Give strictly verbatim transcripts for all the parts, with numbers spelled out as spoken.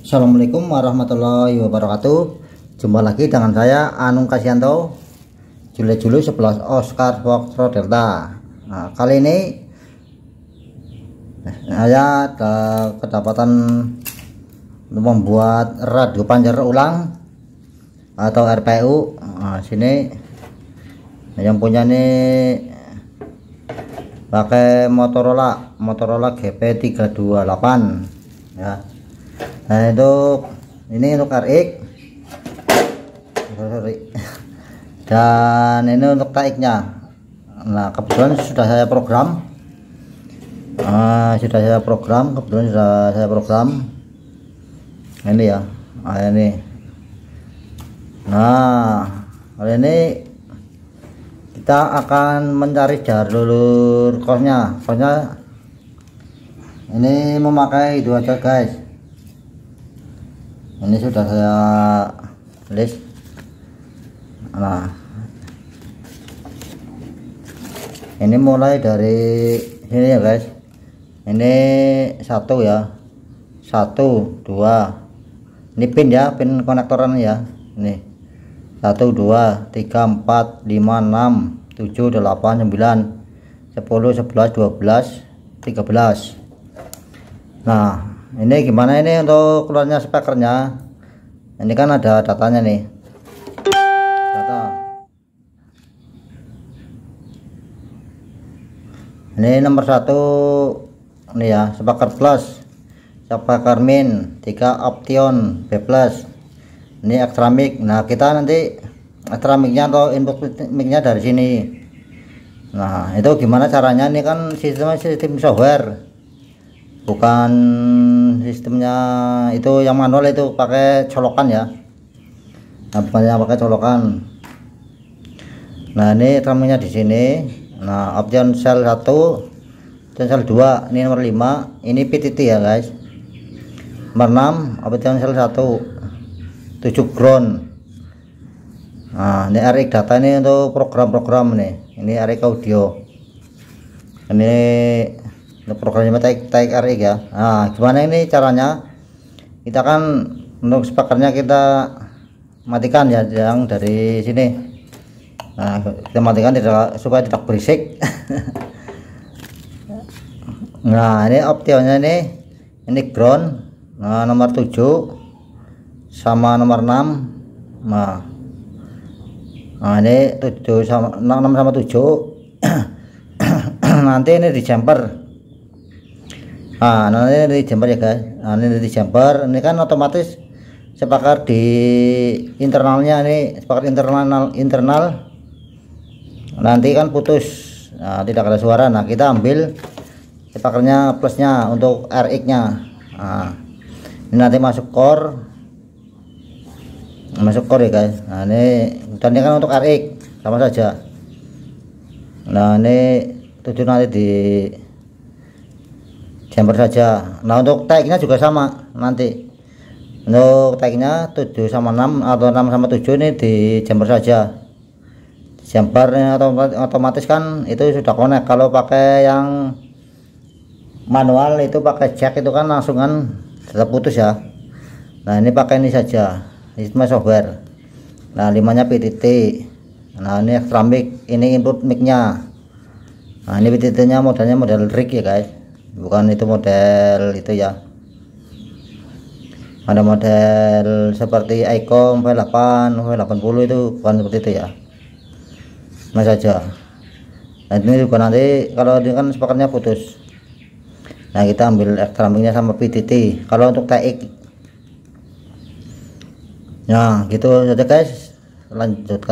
Assalamualaikum warahmatullahi wabarakatuh. Jumpa lagi dengan saya Anung Kasianto, Juli Juli sebelas Oscar Foxtrot Delta. Nah, kali ini saya ada kedapatan membuat radio pancar ulang atau R P U. Nah, sini yang punya ini pakai Motorola Motorola G P tiga dua delapan ya. Nah, itu ini untuk R X dan ini untuk T X-nya. Nah, kebetulan sudah saya program. Nah, sudah saya program, kebetulan sudah saya program. Ini ya. Nah, ini. Nah, kali ini kita akan mencari jalur kosnya. Kosnya ini memakai dua jar, guys. Ini sudah saya list. Nah, ini mulai dari sini ya, guys. Ini satu ya, satu dua. Ini pin ya, pin konektoran ya. Ini satu dua tiga empat lima enam tujuh delapan sembilan sepuluh sebelas dua belas tiga belas. Nah, ini gimana ini untuk keluarnya spekernya? Ini kan ada datanya nih. Data. Ini nomor satu ini ya, speaker plus, speaker min, tiga option B plus. Ini extra mic. Nah, kita nanti extra mic-nya atau input mic-nya dari sini. Nah, itu gimana caranya? Ini kan sistemnya sistem software, bukan sistemnya itu yang manual, itu pakai colokan ya. Nah, bukannya pakai colokan. Nah, ini terminnya di sini. Nah, option sel satu, option sel dua, ini nomor lima, ini P T T ya, guys. Nomor enam, option sel satu, tujuh ground. Nah, ini R X data, ini untuk program-program nih. Ini R X audio. Ini programnya T X R X ya. Nah, gimana ini caranya? Kita kan untuk speakernya kita matikan ya, yang dari sini. Nah, kita matikan tidak, supaya tidak berisik. Nah, ini optionnya ini ini ground. Nah, nomor tujuh sama nomor enam. Nah, nah ini tujuh sama enam sama tujuh. Nanti ini di jumper. Nah, nanti di jumper ya, guys. Nah, ini di jumper. Ini kan otomatis speaker di internalnya, ini speaker internal internal nanti kan putus. Nah, tidak ada suara. Nah, kita ambil speakernya plusnya untuk R X nya. Nah, ini nanti masuk core, masuk core ya, guys. Nah, ini dan ini kan untuk R X sama saja. Nah, ini tujuh nanti di jumper saja. Nah, untuk tag-nya juga sama nanti. Untuk tag-nya tujuh sama enam atau enam sama tujuh ini di jumper saja. Jumpernya otomatis kan itu sudah connect. Kalau pakai yang manual itu pakai jack itu kan langsung kan tetap putus ya. Nah, ini pakai ini saja, sistem software. Nah, limanya P T T. Nah, ini extra mic, ini input mic-nya. Nah, ini P T T-nya modelnya model rig ya, guys. Bukan itu model itu ya. Ada model seperti Icom V delapan, V delapan puluh itu bukan seperti itu ya. Nah saja. Nah, ini juga nanti kalau ini kan speakernya putus. Nah, kita ambil extra mic-nya sama P T T. Kalau untuk T X, nah gitu saja, guys. Lanjutkan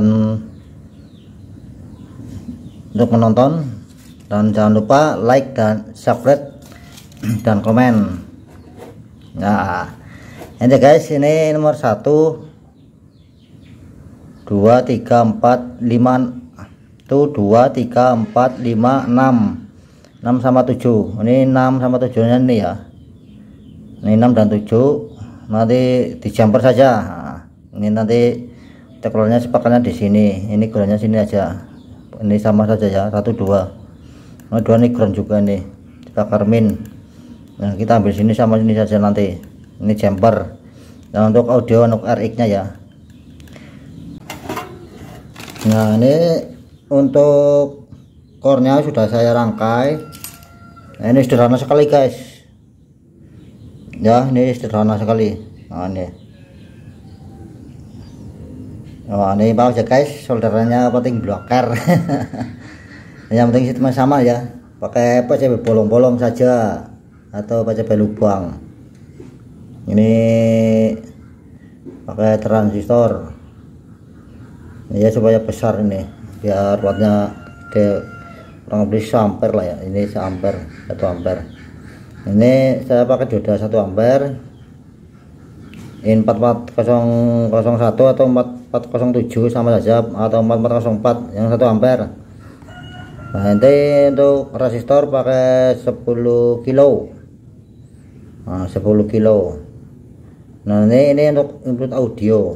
untuk menonton, dan jangan lupa like dan subscribe dan komen. Nah, ini guys, ini nomor satu dua tiga empat lima tuh dua tiga empat lima enam enam sama tujuh. Ini enam sama tujuh nya ini ya. Ini enam dan tujuh nanti di jumper saja. Nah, ini nanti teklornya speakernya di sini. Ini groundnya sini aja. Ini sama saja ya, satu dua. Nah, dua ini ground juga nih. Speaker min. Nah, kita ambil sini sama sini saja nanti. Ini jumper. Nah, untuk audio untuk R X nya ya. Nah, ini untuk core-nya sudah saya rangkai. Nah, ini sederhana sekali guys ya, ini sederhana sekali. Nah, ini oh, ini mau aja guys, solderannya penting blocker. Yang penting sistemnya sama ya, pakai P C B bolong-bolong saja atau P C B lubang. Ini pakai transistor ya supaya besar ini, biar wattnya ke kurang lebih ampere lah ya. Ini seampere, satu ampere. Ini saya pakai dioda satu ampere, in empat empat nol nol satu atau empat empat nol tujuh sama saja, atau empat empat nol empat yang satu ampere. Nah, nanti untuk resistor pakai sepuluh kilo. Nah, sepuluh kilo. Nah, ini ini untuk input audio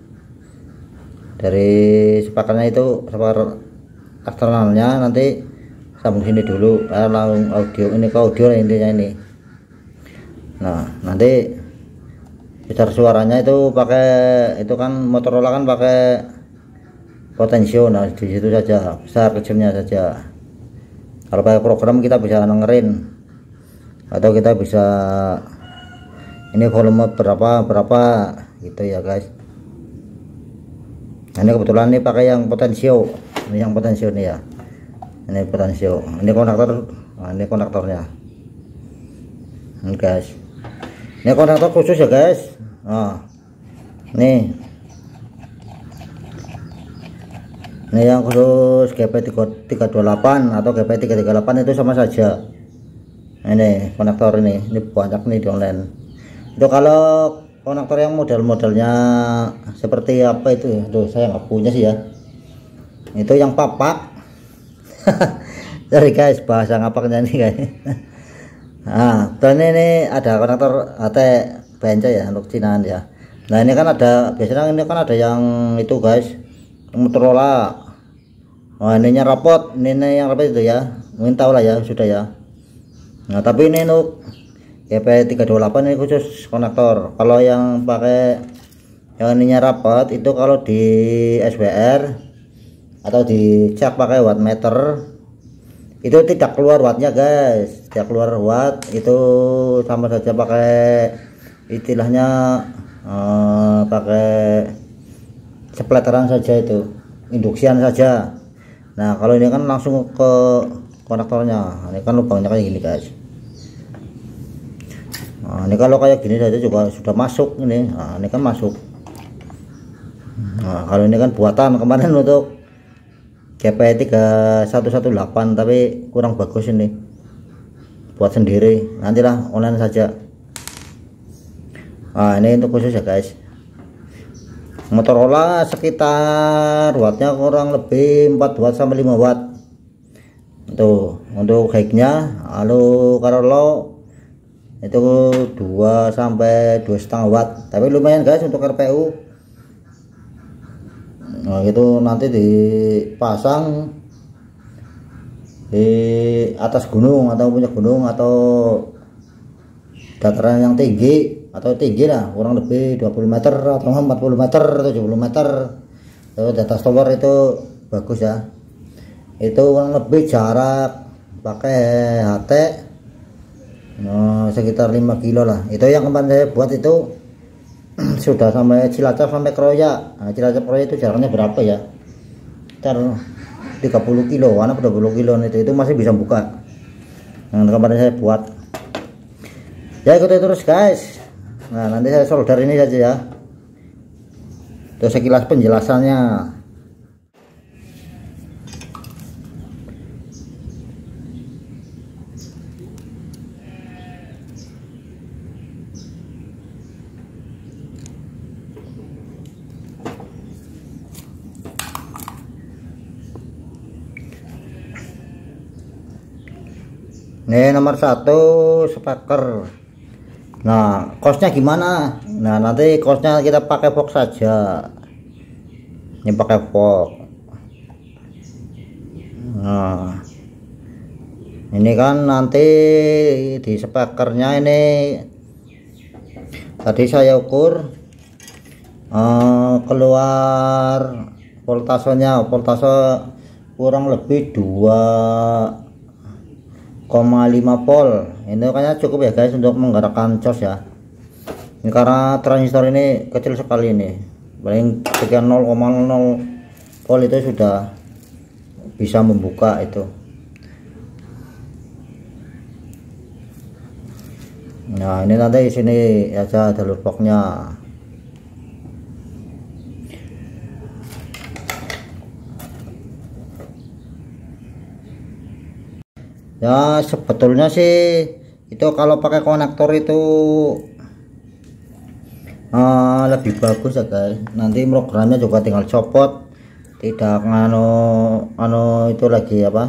dari speakernya, itu speaker eksternalnya nanti sambung sini dulu, langsung audio ini ke audio intinya ini. Nah, nanti besar suaranya itu pakai, itu kan Motorola kan pakai potensio. Nah, di situ saja besar kecilnya saja. Kalau pakai program kita bisa dengerin, atau kita bisa ini volume berapa berapa gitu ya guys. Nah, ini kebetulan ini pakai yang potensio, ini yang potensio nih ya, ini potensio, ini kontaktor. Nah, ini kontaktornya ini guys, ini kontaktor khusus ya guys. Nah, nih ini yang khusus G P tiga dua delapan atau G P tiga tiga delapan itu sama saja. Ini konektor ini, ini banyak nih di online. Itu kalau konektor yang model-modelnya seperti apa itu ya, tuh saya nggak punya sih ya. Itu yang papak. Jadi guys, bahasa ngapaknya nih guys. Nah, dan ini ada konektor H T B N C ya, untuk Cinaan ya. Nah, ini kan ada, biasanya ini kan ada yang itu guys, Motorola. Nah, ininya rapot, ini, ini yang rapot itu ya, mungkin tahu lah ya, sudah ya. Nah, tapi ini untuk G P tiga dua delapan ini khusus konektor. Kalau yang pakai yang ininya rapat itu, kalau di S B R atau dicek pakai wattmeter itu tidak keluar wattnya guys, tidak keluar watt. Itu sama saja pakai istilahnya eh, pakai sepleteran saja, itu induksian saja. Nah, kalau ini kan langsung ke konektornya. Ini kan lubangnya kayak gini guys. Nah, ini kalau kayak gini saja juga sudah masuk ini. Nah, ini kan masuk. Nah, kalau ini kan buatan kemarin untuk G P tiga satu satu delapan, tapi kurang bagus ini, buat sendiri, nantilah online saja. Nah, ini untuk khusus ya guys. Motorola sekitar wattnya kurang lebih empat watt sampai lima watt tuh untuk high-nya. Lalu kalau low itu dua sampai dua setengah watt, tapi lumayan guys untuk R P U. Nah, itu nanti dipasang di atas gunung atau punya gunung atau dataran yang tinggi, atau tinggi lah, kurang lebih dua puluh meter atau empat puluh meter, tujuh puluh meter. Itu di atas tower itu bagus ya. Itu kurang lebih jarak pakai H T nah, sekitar lima kilo lah. Itu yang kemarin saya buat itu sudah sampai Cilacap sampai Kroya. Nah, Cilacap Kroya itu jaraknya berapa ya? Sekitar tiga puluh kilo, mana dua puluh kilo itu itu masih bisa buka. Yang kemarin saya buat. Ya, ikuti terus guys. Nah, nanti saya solder ini saja ya. Itu sekilas penjelasannya. Ini nomor satu speaker. Nah, kosnya gimana? Nah, nanti kosnya kita pakai box saja. Ini pakai box. Nah, ini kan nanti di speakernya ini tadi saya ukur uh, keluar voltasenya voltase kurang lebih dua koma lima volt. Ini kayaknya cukup ya guys untuk menggerakkan cos ya. Ini karena transistor ini kecil sekali, ini paling sekian nol koma nol volt itu sudah bisa membuka itu. Nah ini nanti di sini aja jalur boxnya. Ya sebetulnya sih itu kalau pakai konektor itu uh, lebih bagus ya guys. Nanti programnya juga tinggal copot, tidak ngano ano itu lagi apa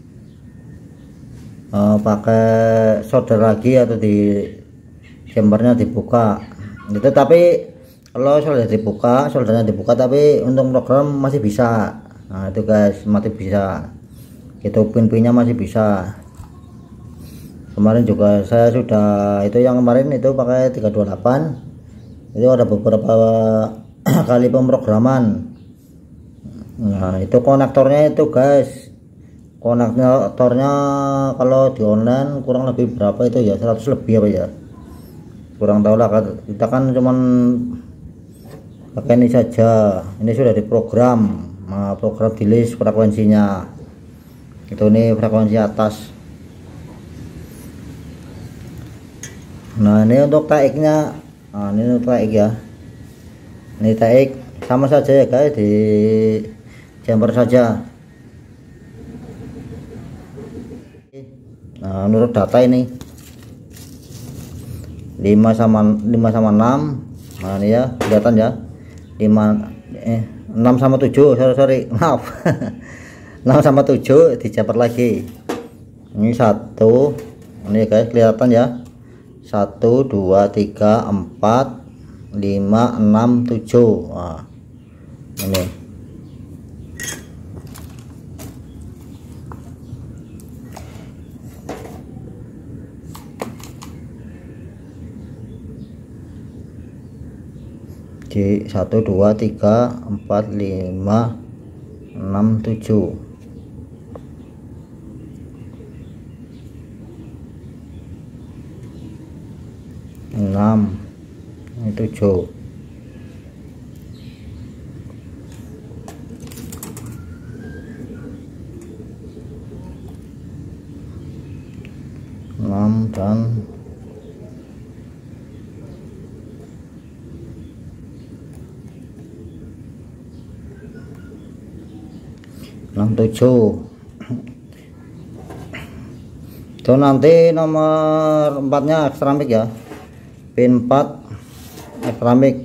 uh, pakai solder lagi atau di jumpernya dibuka gitu. Tapi kalau solder dibuka soldernya dibuka tapi untuk program masih bisa. Nah itu guys masih bisa gitu, pin-pinnya masih bisa. Kemarin juga saya sudah itu yang kemarin itu pakai tiga dua delapan, itu ada beberapa kali pemrograman. Nah itu konektornya itu guys, konektornya kalau di online kurang lebih berapa itu ya, seratus lebih apa ya, kurang tahu lah. Kita kan cuman pakai ini saja, ini sudah diprogram. Nah, program di list frekuensinya itu, ini frekuensi atas. Nah ini untuk taiknya, nah ini untuk taik ya, ini taik sama saja ya guys, di jumper saja. Nah menurut data ini lima sama enam, nah ini ya kelihatan ya, lima eh enam sama tujuh, sorry sorry maaf enam sama tujuh di jumper lagi. Ini satu, ini guys kelihatan ya, satu dua tiga empat lima enam tujuh. Nah, ini di satu dua tiga empat lima enam tujuh. enam ini tujuh. enam dan enam tujuh. Itu nanti nomor empatnya ekstra mic ya, pin empat ekstra mic.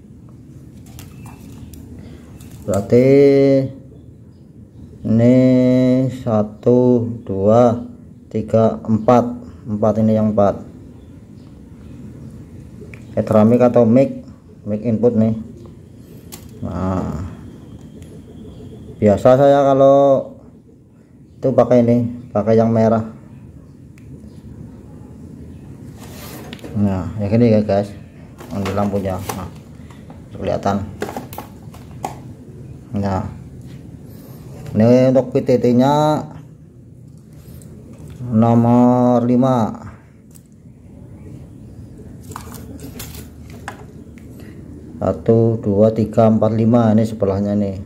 Berarti ini satu dua tiga empat, empat ini yang empat ekstra mic atau mic mic input nih. Nah biasa saya kalau itu pakai ini, pakai yang merah. Nah ya gini ya guys, ambil lampunya, nah kelihatan. Nah ini untuk P T T nya nomor lima. Satu dua tiga empat lima, ini sebelahnya nih.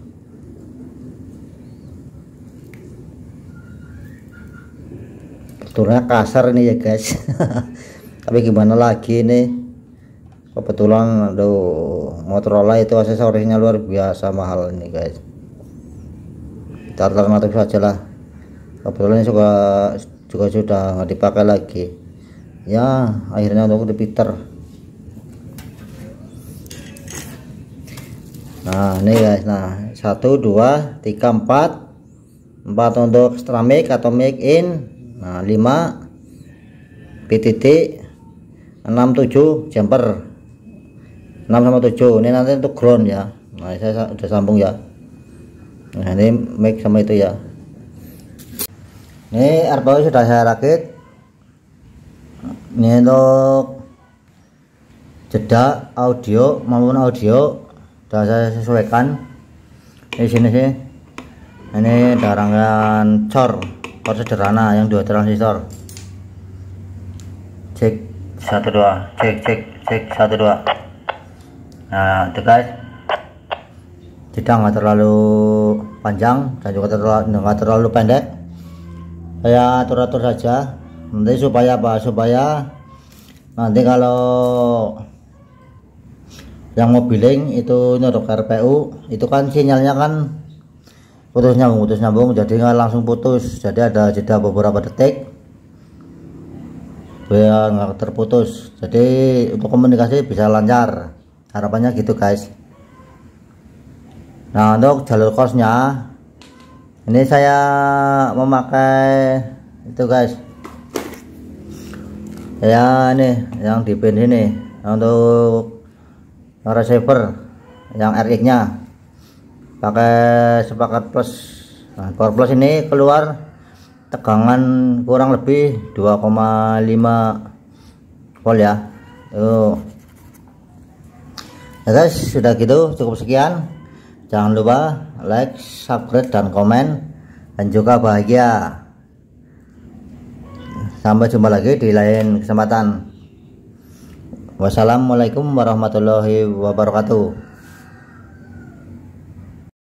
Betulnya kasar ini ya guys tapi gimana lagi nih, kebetulan aduh Motorola itu aksesorisnya luar biasa mahal ini guys. Kita alternatif saja lah, kebetulan juga juga sudah nggak dipakai lagi ya, akhirnya untuk repeater. Nah ini guys, nah satu dua tiga empat, empat untuk extra mic atau mic in. Nah lima P T T, enam tujuh jumper, enam sama tujuh. Ini nanti untuk ground ya. Nah saya udah sambung ya. Nah ini mic sama itu ya. Ini R P U sudah saya rakit. Ini untuk jeda audio maupun audio sudah saya sesuaikan di sini sih. Ini ada rangkaian cor cor sederhana yang dua transistor. Cek satu dua, cek cek cek satu dua. Nah itu guys, tidak nggak terlalu panjang dan juga terlalu nggak terlalu pendek. Saya atur-atur saja nanti supaya apa, supaya nanti kalau yang mobiling itu nyodok R P U itu kan sinyalnya kan putus nyambung putus nyambung jadi nggak langsung putus, jadi ada jeda beberapa detik biar nggak terputus, jadi untuk komunikasi bisa lancar, harapannya gitu guys. Nah untuk jalur kosnya ini saya memakai itu guys ya, ini yang di pin ini untuk receiver yang R X nya pakai sepakat plus. Nah, power plus ini keluar tegangan kurang lebih dua koma lima volt ya. Tuh. Nah guys, sudah gitu, cukup sekian. Jangan lupa like, subscribe dan komen, dan juga bahagia. Sampai jumpa lagi di lain kesempatan. Wassalamualaikum warahmatullahi wabarakatuh.